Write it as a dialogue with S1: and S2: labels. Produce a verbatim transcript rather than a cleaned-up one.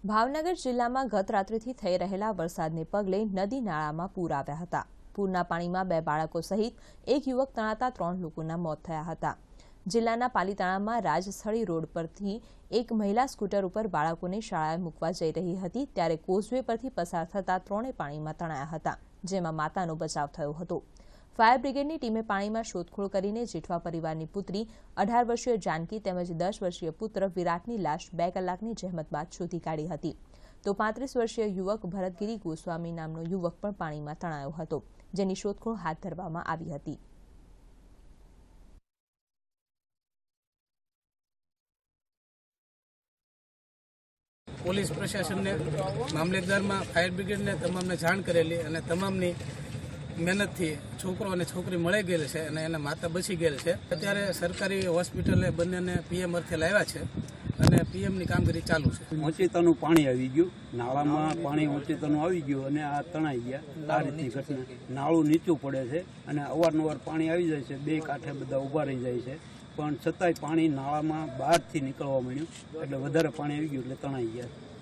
S1: ભાવનગર જિલ્લામાં ગત રાત્રિથી થઈ રહેલા વરસાદને પગલે નદી નાળામાં પૂર આવ્યા હતા। પૂરના પાણીમાં બે બાળકો સહિત એક યુવક તણાતા ત્રણ લોકોના મોત થયા હતા। જિલ્લાના પાલીતાણામાં રાજસ્થળી રોડ પરથી એક મહિલા સ્કૂટર ઉપર બાળકોને શાળાએ મૂકવા જઈ રહી હતી ત્યારે કોઝવે પરથી પસાર થતા ત્રણે પાણીમાં તણાયા હતા, જેમાં માતાનો બચાવ થયો હતો। ફાયર બ્રિગેડની ટીમે પાણીમાં શોધખોળ કરીને જેઠવા પરિવારની પુત્રી અઢાર વર્ષીય જાનકી તેમજ દસ વર્ષીય પુત્ર વિરાટની લાશ બે કલાકની જહેમત બાદ શોધી કાઢી હતી। તો પાંત્રીસ વર્ષીય યુવક ભરતગીરી ગોસ્વામી નામનો યુવક પણ પાણીમાં તણાયો હતો, જેની શોધખોળ હાથ ધરવામાં આવી હતી।
S2: પોલીસ પ્રશાસનને, મામલેદારમાં, ફાયર બ્રિગેડને તમામને જાણ કરેલી અને તમામની મહેનતથી છોકરો અને છોકરી મળી ગયેલ છે અને એના માતા બચી ગયેલ છે। અત્યારે સરકારી હોસ્પિટલે બંનેને પીએમ અર્થે લાવ્યા છે અને પીએમની કામગીરી ચાલુ છે।
S3: ઓચિતાનું પાણી આવી ગયું, નાળામાં પાણી ઓચિતાનું આવી ગયું અને આ તણાઈ ગયા। આ રીતની ઘટના, નાળું નીચું પડે છે અને અવારનવાર પાણી આવી જાય છે, બે કાંઠે બધા ઊભા રહી જાય છે, પણ છતાંય પાણી નાળામાં બહારથી નીકળવા માંડ્યું એટલે વધારે પાણી આવી ગયું એટલે તણાઈ ગયા।